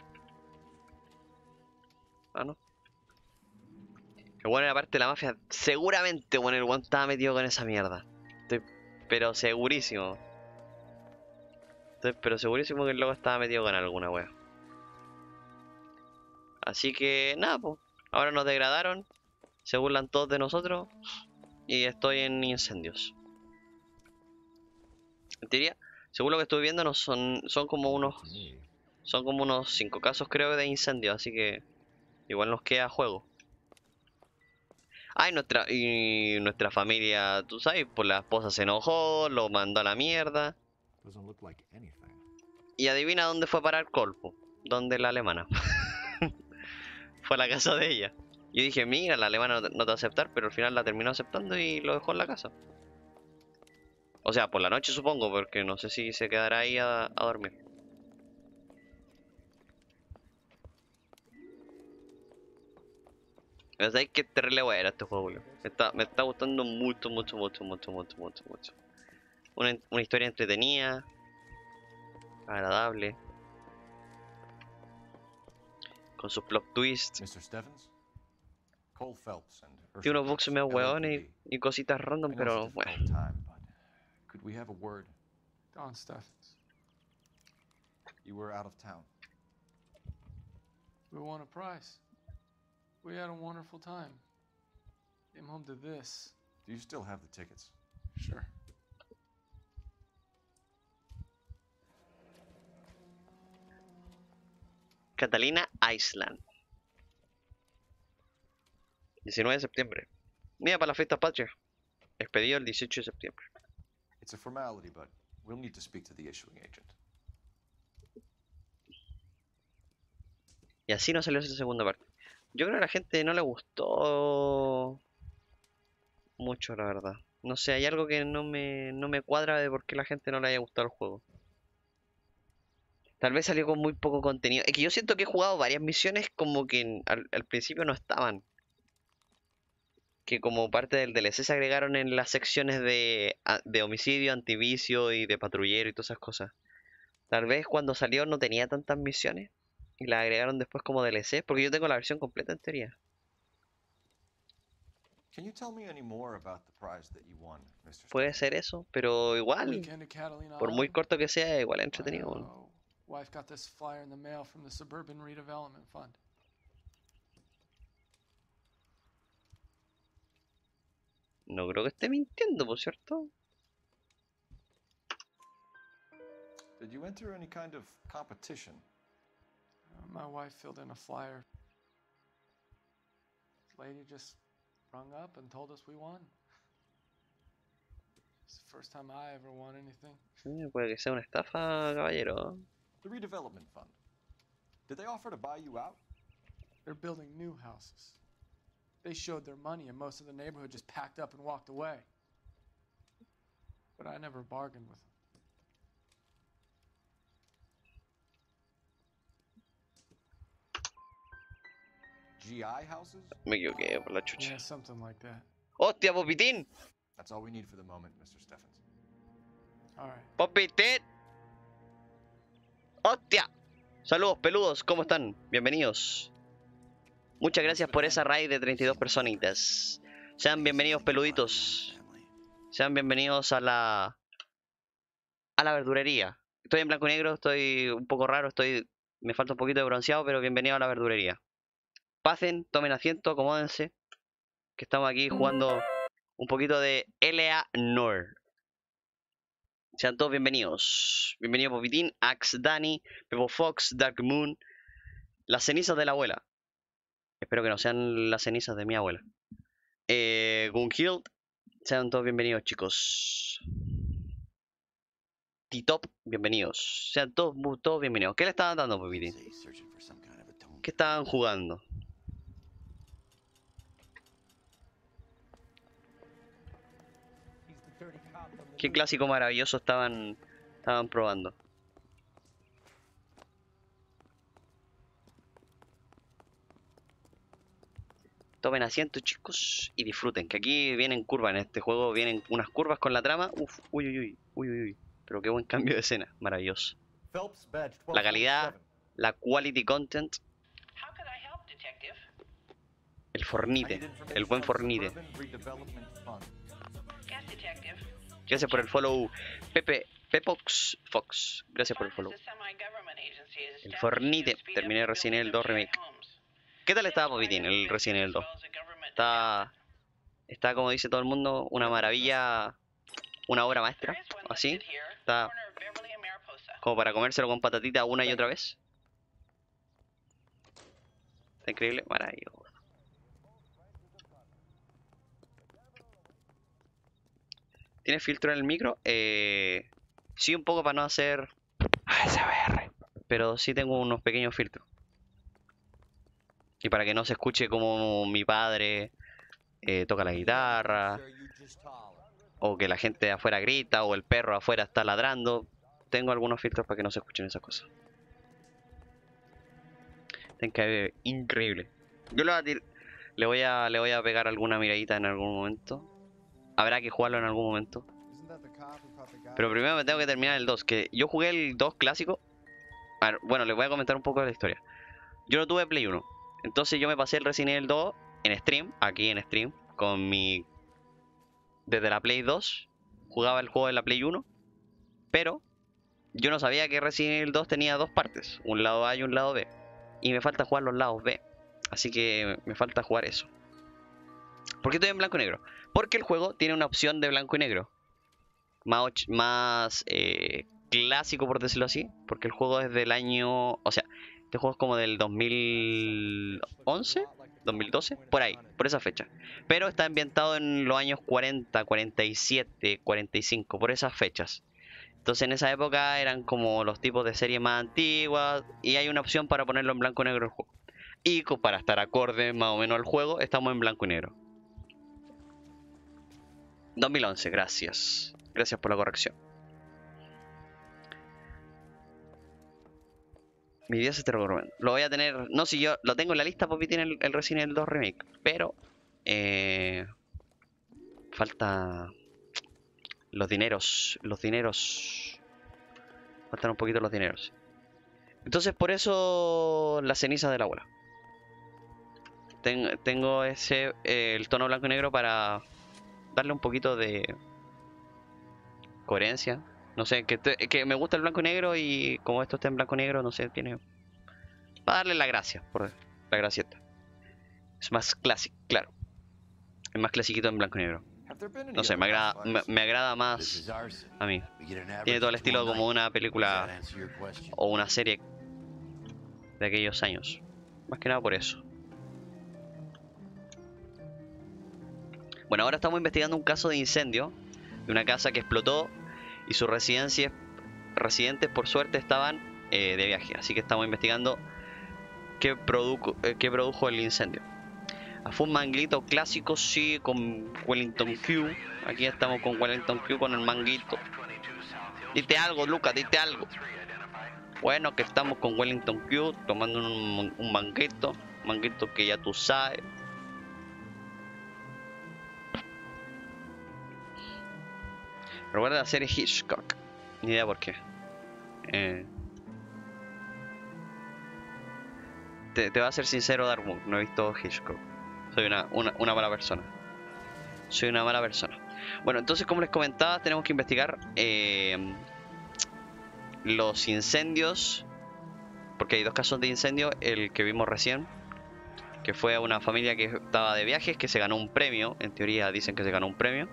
Speaker 1: Ah, no. Que bueno, era parte de la mafia. Seguramente, bueno, el weón estaba metido con esa mierda. Estoy pero segurísimo. Pero segurísimo que el loco estaba metido con alguna wea. Así que nada, pues. Ahora nos degradaron. Se burlan todos de nosotros. Y estoy en incendios. En teoría, según lo que estoy viendo, no son como unos. Son como unos 5 casos, creo, de incendios. Así que igual nos queda juego. Ah, y nuestra familia, tú sabes, pues la esposa se enojó, lo mandó a la mierda. Y adivina dónde fue a parar Colpo. Donde la alemana. Fue a la casa de ella. Yo dije, mira, la alemana no te va a aceptar, pero al final la terminó aceptando y lo dejó en la casa. O sea, por la noche supongo, porque no sé si se quedará ahí a dormir. Pero sabéis que terrible bueno este juego, Julio. Me está gustando mucho. Una historia entretenida, agradable, con sus plot twists.
Speaker 2: Mr. Stevens? Cole Phelps and
Speaker 1: Tiene unos bugs medio hueones y cositas random, pero bueno.
Speaker 2: Could we have a word?
Speaker 20: Don Steffens.
Speaker 2: You were out of town.
Speaker 20: We won a prize. We had a wonderful time. Came home to this.
Speaker 2: Do you still have the tickets?
Speaker 20: Sure.
Speaker 1: Catalina Island. 19 de septiembre. Mira, para la fiesta patria. Expedido el 18 de septiembre.
Speaker 2: It's a formality, but we'll need to speak to the issuing agent.
Speaker 1: Y así no salió esa segunda parte. Yo creo que a la gente no le gustó mucho, la verdad. No sé, hay algo que no me cuadra de por qué la gente no le haya gustado el juego. Tal vez salió con muy poco contenido. Es que yo siento que he jugado varias misiones como que al principio no estaban. Que como parte del DLC se agregaron en las secciones de homicidio, antivicio y de patrullero y todas esas cosas. Tal vez cuando salió no tenía tantas misiones y las agregaron después como DLC, porque yo tengo la versión completa en teoría.
Speaker 2: Can you tell me any more about the prize that you won, Mr.
Speaker 1: Puede ser eso, pero igual, por muy corto que sea, igual es entretenido.
Speaker 20: Wife got this flyer in the mail from the Suburban Redevelopment Fund.
Speaker 1: No creo que esté mintiendo, ¿por cierto?
Speaker 2: Did you enter any kind of competition?
Speaker 20: My wife filled in a flyer. This lady just rung up and told us we won. It's the first time I ever won anything.
Speaker 1: Sí, puede que sea una estafa, caballero.
Speaker 2: The redevelopment fund. Did they offer to buy you out?
Speaker 20: They're building new houses. They showed their money and most of the neighborhood just packed up and walked away. But I never bargained with them.
Speaker 2: GI houses?
Speaker 1: Me equivoqué por la chucha.
Speaker 20: Yeah, something like that.
Speaker 1: ¡Hostia, Popitín!
Speaker 2: That's all we need for the moment, Mr. Stephens.
Speaker 20: All right.
Speaker 1: ¡Popitín! ¡Hostia! Saludos, peludos, ¿cómo están? Bienvenidos. Muchas gracias por esa raid de 32 personitas. Sean bienvenidos, peluditos. Sean bienvenidos a la verdurería. Estoy en blanco y negro, estoy un poco raro, me falta un poquito de bronceado, pero bienvenido a la verdurería. Pasen, tomen asiento, acomódense, que estamos aquí jugando un poquito de L.A. Noire. Sean todos bienvenidos. Bienvenido Popitín, Axe Dani, Pepo Fox, Dark Moon, las cenizas de la abuela. Espero que no sean las cenizas de mi abuela. Gunhild, sean todos bienvenidos, chicos. T-Top, bienvenidos. Sean todos bienvenidos. ¿Qué le estaban dando, Popitín? ¿Qué estaban jugando? ¿Qué clásico maravilloso estaban probando? Tomen asiento, chicos, y disfruten, que aquí vienen curvas en este juego, vienen unas curvas con la trama. Uf, uy. Pero qué buen cambio de escena, maravilloso. La calidad, la quality content. El fornite, el buen fornite. Gracias por el follow, Pepox Fox. Gracias por el follow. El fornite. Terminé Resident Evil 2 Remake. ¿Qué tal estaba Popitín, el Resident Evil 2? Está como dice todo el mundo, una maravilla, una obra maestra, así. Está como para comérselo con patatita una y otra vez. Está increíble, maravilloso. ¿Tienes filtro en el micro? Sí, un poco para no hacer ASMR, pero sí tengo unos pequeños filtros. Y para que no se escuche como mi padre toca la guitarra, o que la gente de afuera grita, o el perro afuera está ladrando. Tengo algunos filtros para que no se escuchen esas cosas. Increíble. Yo le voy a pegar alguna miradita en algún momento. Habrá que jugarlo en algún momento. Pero primero me tengo que terminar el 2. Que yo jugué el 2 clásico. A ver, bueno, les voy a comentar un poco de la historia. Yo no tuve Play 1. Entonces yo me pasé el Resident Evil 2 en stream. Aquí en stream. Con mi... Desde la Play 2. Jugaba el juego en la Play 1. Pero yo no sabía que Resident Evil 2 tenía dos partes. Un lado A y un lado B. Y me falta jugar los lados B. Así que me falta jugar eso. ¿Por qué estoy en blanco y negro? Porque el juego tiene una opción de blanco y negro. Más clásico, por decirlo así. Porque el juego es del año... O sea, este juego es como del 2011, 2012, por ahí, por esa fecha. Pero está ambientado en los años 40, 47, 45, por esas fechas. Entonces en esa época eran como los tipos de series más antiguas. Y hay una opción para ponerlo en blanco y negro el juego. Y para estar acorde más o menos al juego, estamos en blanco y negro. 2011, gracias. Gracias por la corrección. Mi Dios, te lo recomiendo. Lo voy a tener... No, si yo lo tengo en la lista, Poppy tiene el Resident Evil 2 Remake. Pero... falta... Los dineros. Faltan un poquito los dineros. Entonces por eso... La ceniza de la abuela. Tengo el tono blanco y negro para... darle un poquito de... coherencia. No sé, que me gusta el blanco y negro y como esto está en blanco y negro, no sé, tiene... para darle la gracia, por la gracieta. Es más clásico, claro. Es más clasiquito en blanco y negro. No sé, me agrada más a mí. Tiene todo el estilo como una película o una serie de aquellos años. Más que nada por eso. Bueno, ahora estamos investigando un caso de incendio de una casa que explotó y sus residentes por suerte estaban de viaje. Así que estamos investigando qué produjo el incendio. Fue un manguito clásico, sí, con Wellington Q. Aquí estamos con Wellington Q, con el manguito. Dite algo, Lucas, dite algo. Bueno, que estamos con Wellington Q tomando un manguito. manguito que ya tú sabes. Recuerda la serie Hitchcock. Ni idea por qué. Te voy a ser sincero, Darkmoon. No he visto Hitchcock. Soy una mala persona. Soy una mala persona. Bueno, entonces como les comentaba, tenemos que investigar los incendios. Porque hay dos casos de incendio. El que vimos recién, que fue una familia que estaba de viajes, que se ganó un premio. En teoría dicen que se ganó un premio.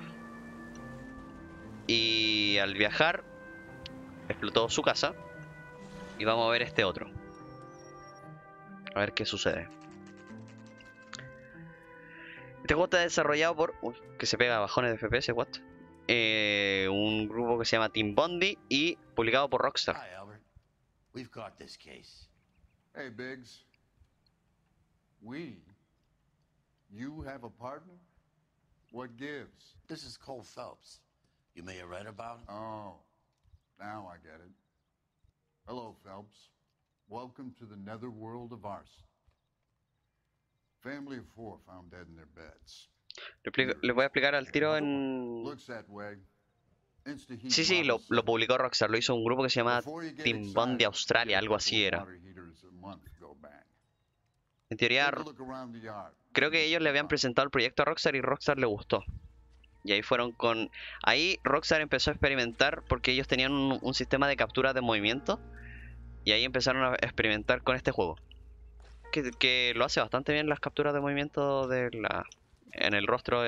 Speaker 1: Y al viajar explotó su casa. Y vamos a ver este otro. A ver qué sucede. Este juego está desarrollado por... Uy, que se pega a bajones de FPS, what? Un grupo que se llama Team Bondi y publicado por Rockstar.
Speaker 19: Hi, Albert. We've caught this case.
Speaker 21: Hey, Biggs. You have a partner? What gives?
Speaker 19: This is Cole Phelps. You may have read about him.
Speaker 21: Oh, now I get it. Hello, Phelps. Welcome to the netherworld of arson. Family of 4 found dead in their beds.
Speaker 1: Les voy a explicar al tiro en... Sí, lo publicó Rockstar. Lo hizo un grupo que se llama Team Bondi Australia, algo así era. En teoría, creo que ellos le habían presentado el proyecto a Rockstar y Rockstar le gustó. Y ahí fueron con... Ahí Rockstar empezó a experimentar porque ellos tenían un sistema de captura de movimiento. Y ahí empezaron a experimentar con este juego. Que lo hace bastante bien las capturas de movimiento en el rostro.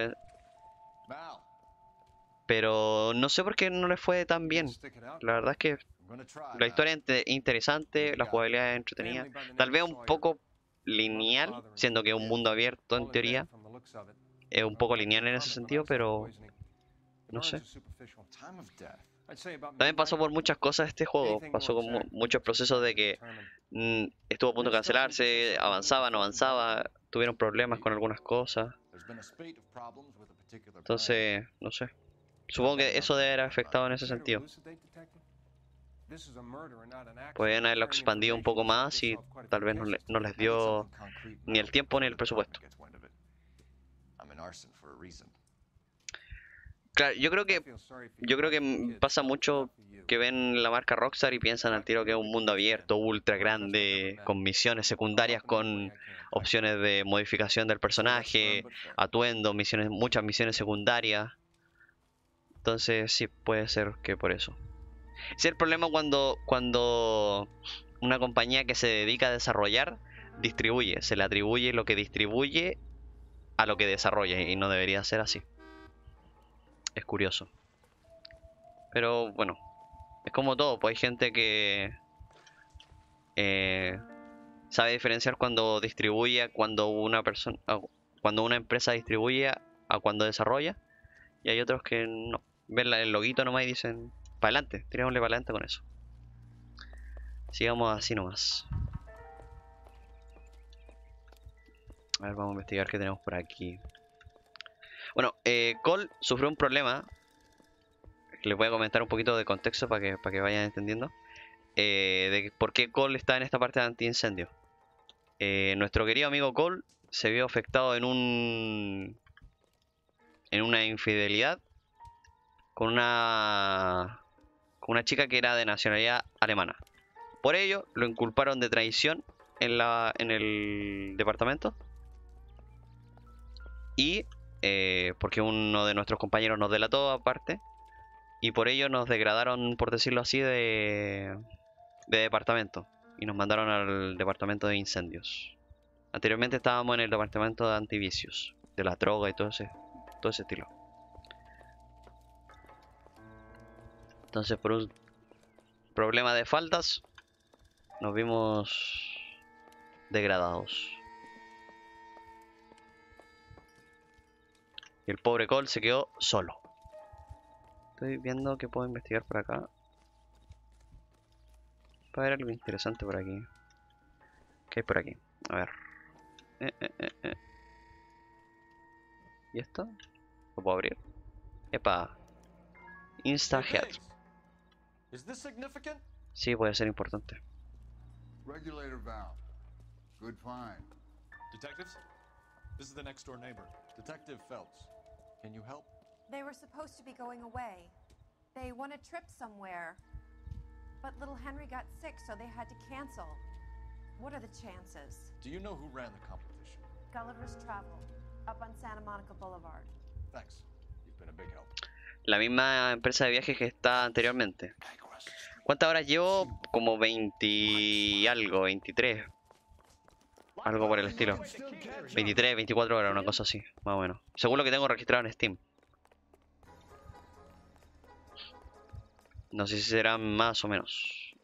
Speaker 1: Pero no sé por qué no les fue tan bien. La verdad es que la historia es interesante, la jugabilidad es entretenida. Tal vez un poco lineal, siendo que es un mundo abierto en teoría. Es un poco lineal en ese sentido, pero no sé. También pasó por muchas cosas este juego. Pasó con muchos procesos de que estuvo a punto de cancelarse, avanzaba, no avanzaba, tuvieron problemas con algunas cosas. Entonces, no sé. Supongo que eso debe haber afectado en ese sentido. Podrían haberlo expandido un poco más y tal vez no les dio ni el tiempo ni el presupuesto. Claro, yo creo que pasa mucho que ven la marca Rockstar y piensan al tiro que es un mundo abierto, ultra grande, con misiones secundarias, con opciones de modificación del personaje, atuendo, muchas misiones secundarias. Entonces sí, puede ser que por eso. Ese es el problema cuando una compañía que se dedica a desarrollar distribuye, se le atribuye lo que distribuye a lo que desarrolla y no debería ser así. Es curioso. Pero bueno, es como todo, pues hay gente que sabe diferenciar cuando distribuye, cuando una empresa distribuye a cuando desarrolla, y hay otros que no. Ven el loguito nomás y dicen, para adelante, tirémosle para adelante con eso. Sigamos así nomás. A ver, vamos a investigar qué tenemos por aquí. Bueno, Cole sufrió un problema. Les voy a comentar un poquito de contexto para que vayan entendiendo. De por qué Cole está en esta parte de antiincendio. Nuestro querido amigo Cole se vio afectado en una infidelidad con una chica que era de nacionalidad alemana. Por ello, lo inculparon de traición en el departamento. Y porque uno de nuestros compañeros nos delató aparte. Y por ello nos degradaron, por decirlo así, de departamento. Y nos mandaron al departamento de incendios. Anteriormente estábamos en el departamento de antivicios, de la droga y todo ese estilo. Entonces, por un problema de faltas, nos vimos degradados. Y el pobre Cole se quedó solo. Estoy viendo que puedo investigar por acá. Para ver algo interesante por aquí. ¿Qué hay por aquí? A ver. ¿Y esto? ¿Lo puedo abrir? Epa. Insta-head. Sí, puede ser importante.
Speaker 21: Regulator valve. Good find.
Speaker 2: Detectives? This is the next door neighbor, Detective Phelps. Can you help?
Speaker 8: They were supposed to be going away. They won a trip somewhere. But little Henry got sick, so they had to cancel. What are the chances?
Speaker 2: Do you know who ran the competition?
Speaker 8: Gulliver's Travel, up on Santa Monica Boulevard.
Speaker 2: Thanks. You've been a big help.
Speaker 1: La misma empresa de viajes que está anteriormente. ¿Cuántas horas llevo? Como 20 y algo, 23. Algo por el estilo. 23, 24 horas, una cosa así, más o menos. Según lo que tengo registrado en Steam. No sé si serán más o menos.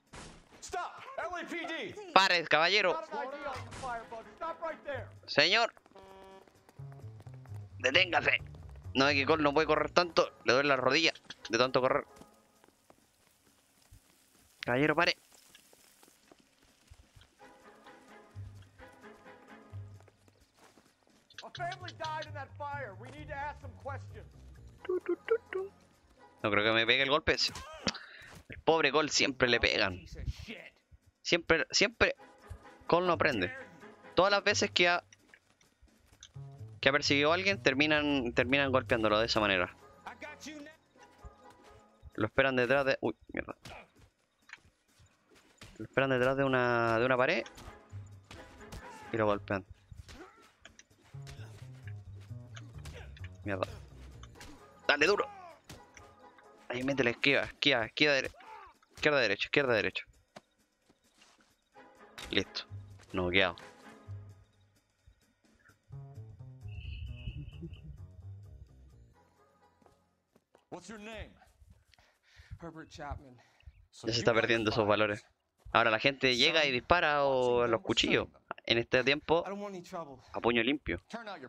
Speaker 1: ¡Pare, caballero! Señor. Deténgase. No, es que Cole no puede correr tanto. Le duele la rodilla de tanto correr. Caballero, pare. No creo que me pegue el golpe. El pobre Cole siempre le pegan. Siempre Cole no aprende. Todas las veces que ha perseguido a alguien terminan golpeándolo de esa manera. Lo esperan detrás de... Uy, mierda. Lo esperan detrás de una pared y lo golpean. Mierda. Dale duro. Ahí mete la izquierda, izquierda, derecha. Listo. Noqueado.
Speaker 2: What's your name?
Speaker 20: Herbert Chapman.
Speaker 1: Ya se está perdiendo esos valores. Ahora la gente llega y dispara o los cuchillos. En este tiempo, a puño limpio.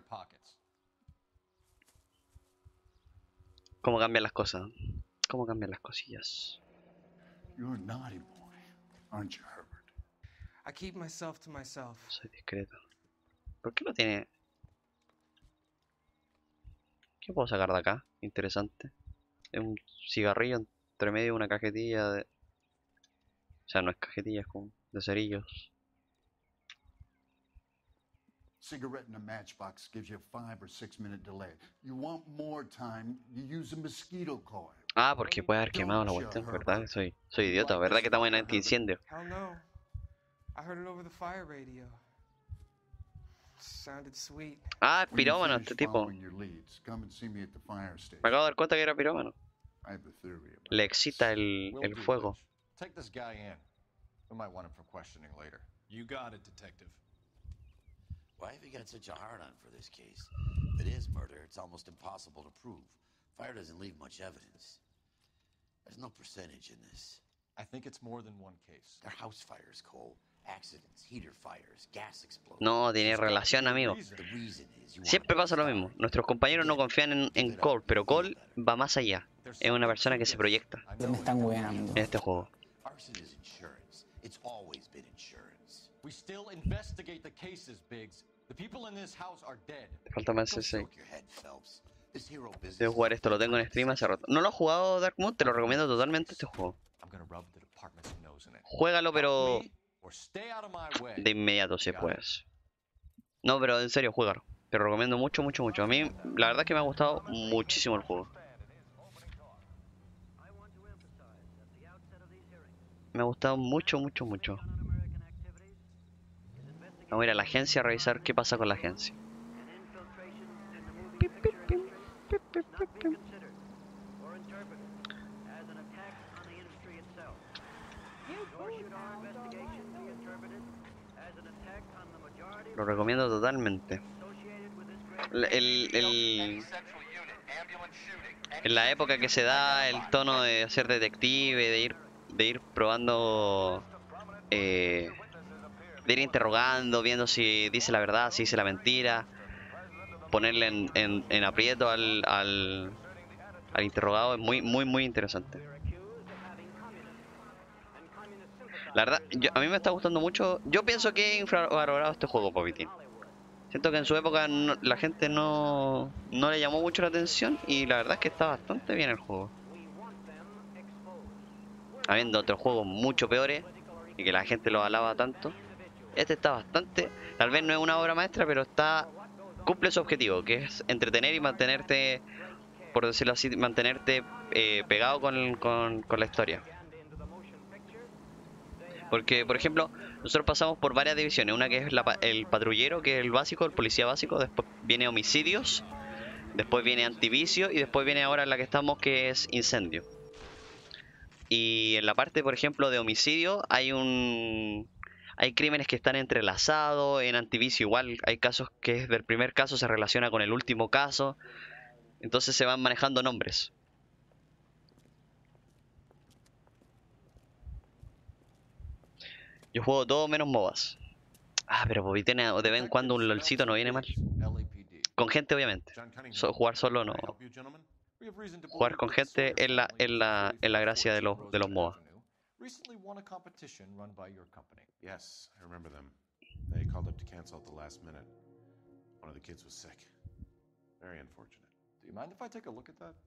Speaker 1: ¿Cómo cambian las cosas? ¿Cómo cambian las cosillas?
Speaker 21: You're a naughty boy, aren't you, Herbert?
Speaker 20: I keep myself to myself.
Speaker 1: Soy discreto. ¿Por qué no tiene...? ¿Qué puedo sacar de acá? Interesante. Es un cigarrillo entre medio de una cajetilla de... O sea, no es cajetilla, es como de cerillos.
Speaker 21: Cigarette in a matchbox gives you a 5 or 6 minute delay. You want more time, you use a mosquito coil.
Speaker 1: Ah, porque puede haber quemado la cuestión, ¿verdad? Soy idiota, ¿verdad que estamos en anti-incendio?
Speaker 20: Hell no. I heard it over the fire radio. Sounded sweet.
Speaker 1: Ah, es pirómano este tipo. Me acabo de dar cuenta que era pirómano. Le excita el fuego.
Speaker 2: Take this guy in. We might want him for questioning later. You got it, detective.
Speaker 19: Why have you got such a hard-on for this case? If it is murder, it's almost impossible to prove. Fire doesn't leave much evidence. There's no percentage in this.
Speaker 2: I think it's more than one case.
Speaker 19: They're house fires, Cole. Accidents, heater fires, gas explosions.
Speaker 1: No tiene relación, amigo. Siempre pasa lo mismo. Nuestros compañeros no confían en Cole, pero Cole va más allá. Es una persona que se proyecta en este juego.
Speaker 19: Arson is insurance. It's always been insurance.
Speaker 2: We still investigate the cases, Biggs. The people in this house are dead.
Speaker 1: Te falta más ese. Debo jugar esto, lo tengo en stream hace rato. No lo he jugado, Dark Moon, te lo recomiendo totalmente este juego. Juégalo, pero de inmediato si puedes. No, pero en serio, juégalo. Te lo recomiendo mucho, mucho, mucho. A mí, la verdad es que me ha gustado muchísimo el juego. Me ha gustado mucho, mucho, mucho. Vamos a ir a la agencia a revisar qué pasa con la agencia. Lo recomiendo totalmente. En la época que se da el tono de ser detective, de ir probando, de ir interrogando, viendo si dice la verdad, si dice la mentira, ponerle en aprieto al interrogado, es muy interesante. La verdad, a mí me está gustando mucho. Yo pienso que he infravalorado este juego, Popitín. Siento que en su época la gente no le llamó mucho la atención y la verdad es que está bastante bien el juego. Habiendo otros juegos mucho peores y que la gente lo alaba tanto, Este está bastante... Tal vez no es una obra maestra, pero cumple su objetivo, que es entretener y mantenerte, por decirlo así, mantenerte pegado con la historia. Porque, por ejemplo, nosotros pasamos por varias divisiones. Una que es el patrullero, que es el básico, el policía básico. Después viene homicidios. Después viene antivicio. Y después viene ahora en la que estamos, que es incendio. Y en la parte, por ejemplo, de homicidio hay crímenes que están entrelazados. En antivicio igual hay casos que desde el primer caso se relaciona con el último caso. Entonces se van manejando nombres. Yo juego todo menos MOBAs. Ah, pero Bobby tiene de vez en cuando un LOLcito, no viene mal. Con gente, obviamente. Jugar solo no. Jugar con gente es la gracia de los MOBA.
Speaker 2: Recently won a competition run by your company. Yes, I remember them. They called up to cancel at the last minute. One of the kids was sick. Very unfortunate. Do you mind if I take a look at that?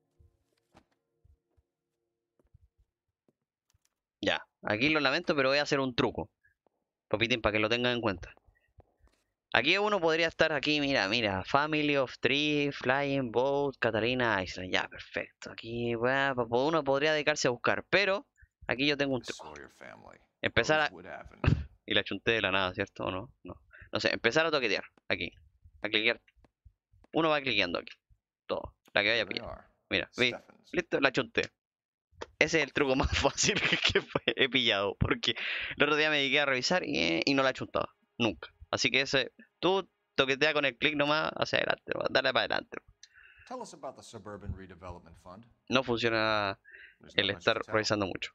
Speaker 1: Ya, aquí lo lamento, pero voy a hacer un truco. Popitín, para que lo tengan en cuenta. Aquí uno podría estar aquí, mira. Family of Three, Flying Boat, Catalina Island. Ya, perfecto. Aquí, uno podría dedicarse a buscar, pero aquí yo tengo un truco. Empezar a... y la chunté de la nada, ¿cierto? ¿O no? No sé, empezar a toquetear. Aquí. A cliquear. Uno va cliqueando aquí. Todo. La que vaya a pillar. Mira, ¿vi? Listo, la chunté. Ese es el truco más fácil que he pillado. Porque el otro día me dediqué a revisar y no la chuntaba. Nunca. Así que tú toquetea con el clic nomás hacia adelante. Dale para adelante. No funciona el estar revisando mucho.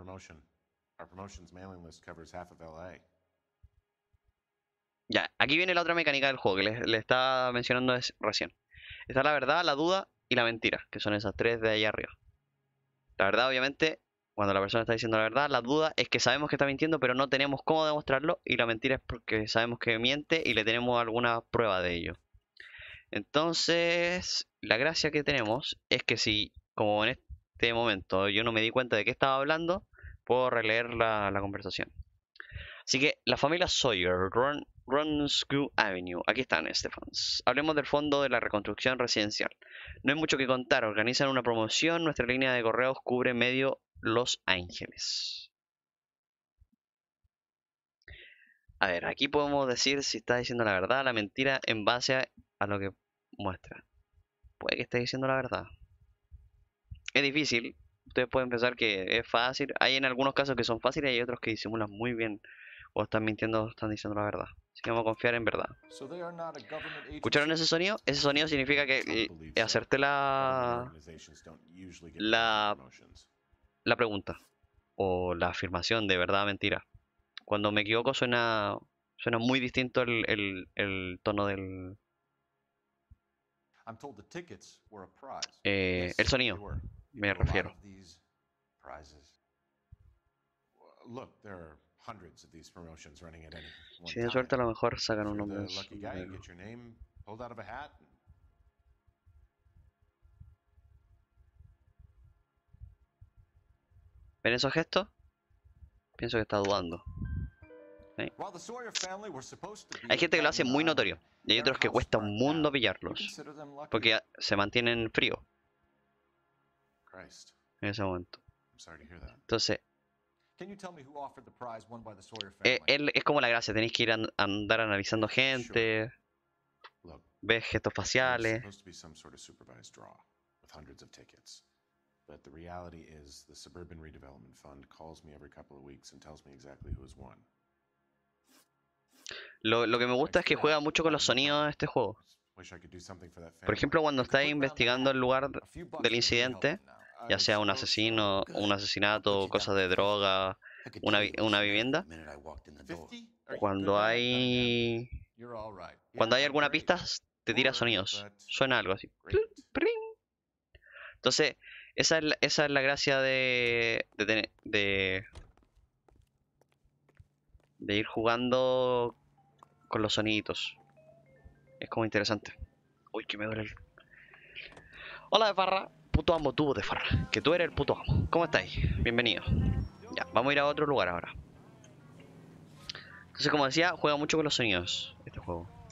Speaker 1: Ya, aquí viene la otra mecánica del juego que le estaba mencionando recién. Está la verdad, la duda y la mentira, que son esas tres de ahí arriba. La verdad, obviamente, cuando la persona está diciendo la verdad, la duda es que sabemos que está mintiendo, pero no tenemos cómo demostrarlo. Y la mentira es porque sabemos que miente y le tenemos alguna prueba de ello. Entonces, la gracia que tenemos es que si, como en este momento, yo no me di cuenta de qué estaba hablando, puedo releer la conversación. Así que, la familia Sawyer, Ronskew Avenue. Aquí están, Stephans. Hablemos del fondo de la reconstrucción residencial. No hay mucho que contar. Organizan una promoción. Nuestra línea de correos cubre medio Los Ángeles. A ver, aquí podemos decir si está diciendo la verdad, la mentira, en base a lo que muestra. Puede que esté diciendo la verdad. Es difícil. Ustedes pueden pensar que es fácil. Hay en algunos casos que son fáciles y hay otros que disimulan muy bien. O están mintiendo o están diciendo la verdad. Así que vamos a confiar en verdad. ¿Escucharon ese sonido? Ese sonido significa que acerté la pregunta. O la afirmación de verdad o mentira. Cuando me equivoco suena muy distinto el tono del... el sonido, me refiero. Si tienen suerte a lo mejor sacan unos más. ¿Ven esos gestos? Pienso que está dudando. ¿Sí? Hay gente que lo hace muy notorio. Y hay otros que cuesta un mundo pillarlos. Porque se mantienen fríos. En ese momento. Entonces... es como la gracia, tenéis que ir a andar analizando gente, ves gestos faciales.
Speaker 2: But the reality is the Suburban Redevelopment Fund calls me every couple of weeks and tells me exactly who's won.
Speaker 1: Lo que me gusta es que juega mucho con los sonidos de este juego. Por ejemplo, cuando estáis investigando el lugar del incidente, ya sea un asesino, un asesinato, cosas de droga, una vivienda, cuando hay alguna pista, te tira sonidos. Suena algo así. Entonces, esa es la gracia de ir jugando con los soniditos. Es como interesante. Uy, que me duele el... Hola de Farra, puto amo tú de Farra, que tú eres el puto amo. ¿Cómo estáis? Bienvenido. Ya, vamos a ir a otro lugar ahora. Entonces, como decía, juega mucho con los sonidos este juego.